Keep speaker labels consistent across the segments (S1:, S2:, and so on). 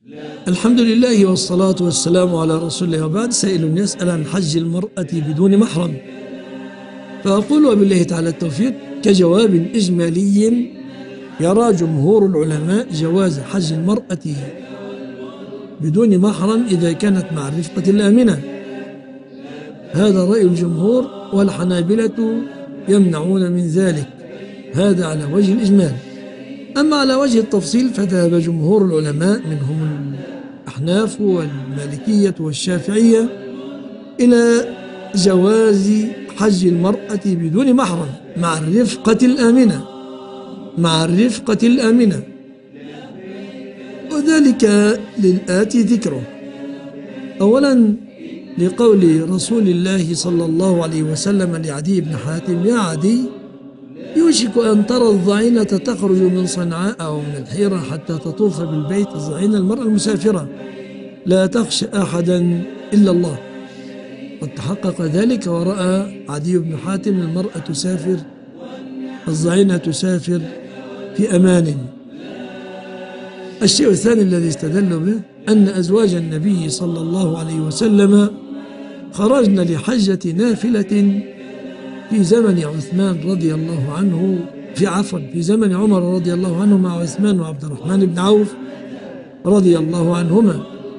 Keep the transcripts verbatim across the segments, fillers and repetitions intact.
S1: الحمد لله والصلاة والسلام على رسول الله، وبعد. سائل يسأل عن حج المرأة بدون محرم، فأقول وبالله تعالى التوفيق. كجواب إجمالي، يرى جمهور العلماء جواز حج المرأة بدون محرم إذا كانت مع الرفقة الآمنة. هذا رأي الجمهور، والحنابلة يمنعون من ذلك. هذا على وجه الإجمال. أما على وجه التفصيل فذهب جمهور العلماء منهم الأحناف والمالكية والشافعية إلى جواز حج المرأة بدون محرم مع الرفقة الآمنة مع الرفقة الآمنة وذلك للآتي ذكره. أولا، لقول رسول الله صلى الله عليه وسلم لعدي بن حاتم: يا عدي، يوشك أن ترى الضعينة تخرج من صنعاء أو من الحيرة حتى تطوف بالبيت. الضعينة المرأة المسافرة لا تخشى أحدا إلا الله. قد تحقق ذلك ورأى عدي بن حاتم المرأة تسافر، الضعينة تسافر في أمان. الشيء الثاني الذي استدل به أن أزواج النبي صلى الله عليه وسلم خرجن لحجة نافلة في زمن عثمان رضي الله عنه في عفوا في زمن عمر رضي الله عنه مع عثمان وعبد الرحمن بن عوف رضي الله عنهما،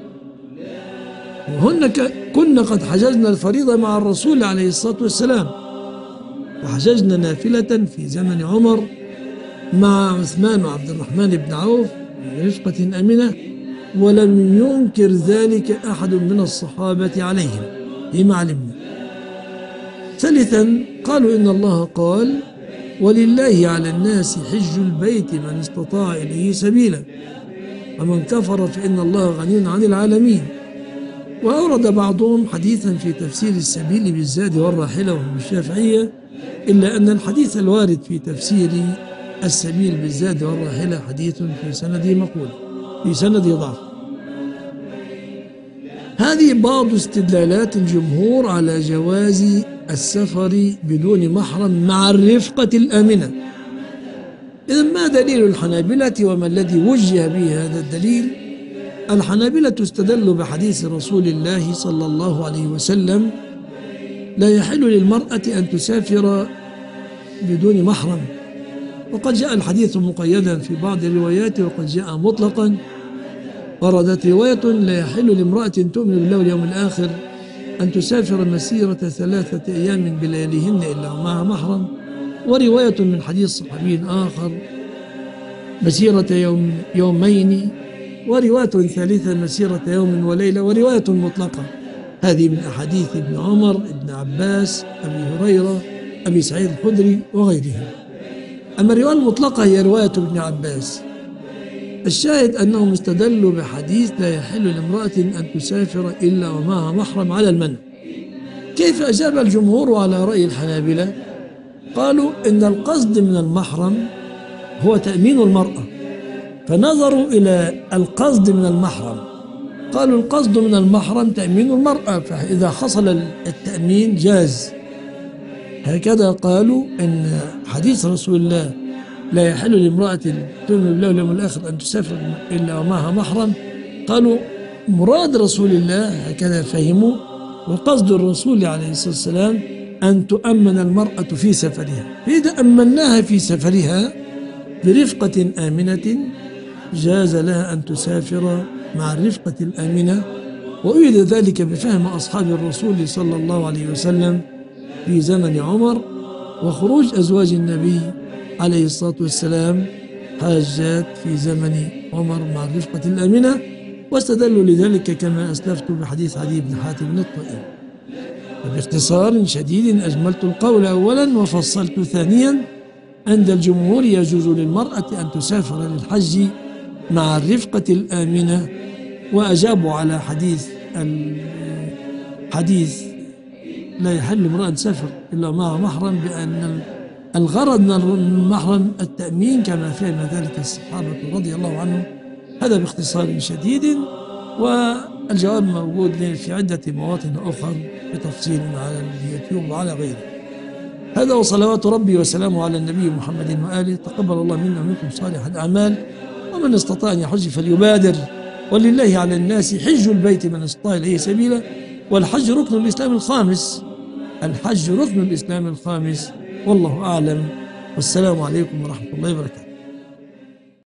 S1: وهن كنا قد حججنا الفريضة مع الرسول عليه الصلاة والسلام، وحججنا نافلة في زمن عمر مع عثمان وعبد الرحمن بن عوف برفقة أمنة، ولم ينكر ذلك أحد من الصحابة عليهم فيما علمنا. ثالثا، قالوا إن الله قال: ولله على الناس حج البيت من استطاع إليه سبيلا، ومن كفر فإن الله غني عن العالمين. وأورد بعضهم حديثا في تفسير السبيل بالزاد والراحلة وهم الشافعية، إلا أن الحديث الوارد في تفسير السبيل بالزاد والراحلة حديث في سنده مقول في سنده ضعف. هذه بعض استدلالات الجمهور على جواز السفر بدون محرم مع الرفقة الآمنة. إذن ما دليل الحنابلة وما الذي وجه به هذا الدليل؟ الحنابلة استدلوا بحديث رسول الله صلى الله عليه وسلم: لا يحل للمرأة أن تسافر بدون محرم. وقد جاء الحديث مقيدا في بعض الروايات، وقد جاء مطلقا. وردت رواية: لا يحل لامرأة تؤمن بالله واليوم الآخر أن تسافر مسيرة ثلاثة أيام بلياليهن إلا ومعها محرم. ورواية من حديث صحابي آخر: مسيرة يوم يومين. ورواية ثالثة: مسيرة يوم وليلة. ورواية مطلقة. هذه من أحاديث ابن عمر، ابن عباس، أبي هريرة، أبي سعيد الخدري وغيرهم. أما الرواية المطلقة هي رواية ابن عباس. الشاهد أنهم استدلوا بحديث: لا يحل لامرأة أن تسافر إلا ومعها محرم على المنع. كيف أجاب الجمهور على رأي الحنابلة؟ قالوا إن القصد من المحرم هو تأمين المرأة، فنظروا إلى القصد من المحرم، قالوا القصد من المحرم تأمين المرأة، فإذا حصل التأمين جاز. هكذا قالوا إن حديث رسول الله: لا يحل لامرأة تؤمن بالله واليوم الآخر أن تسافر إلا ومعها محرم، قالوا مراد رسول الله، هكذا فهموا، وقصد الرسول عليه الصلاة والسلام أن تؤمن المرأة في سفرها. فإذا أمناها في سفرها برفقة آمنة جاز لها أن تسافر مع الرفقة الآمنة. وأيد ذلك بفهم أصحاب الرسول صلى الله عليه وسلم في زمن عمر، وخروج أزواج النبي عليه الصلاة والسلام حاجات في زمن عمر مع الرفقة الآمنة. واستدلوا لذلك كما أسلفت بحديث عدي بن حاتم الطائي. وباختصار شديد أجملت القول أولا وفصلت ثانيا. عند الجمهور يجوز للمرأة أن تسافر للحج مع الرفقة الآمنة، وأجابوا على حديث الحديث لا يحل امرأة تسافر إلا مع محرم بأن الغرض من المحرم التأمين، كما فهم ذلك الصحابة رضي الله عنهم. هذا باختصار شديد، والجواب موجود في عدة مواطن أخرى بتفصيل على اليوتيوب وعلى غيره. هذا وصلوات ربي وسلامه على النبي محمد وآله. تقبل الله منا ومنكم صالح الأعمال، ومن استطاع أن يحج فليبادر ولله على الناس حج البيت من استطاع إليه سبيلا، والحج ركن الإسلام الخامس. الحج ركن الإسلام الخامس، والله أعلم، والسلام عليكم ورحمة الله وبركاته.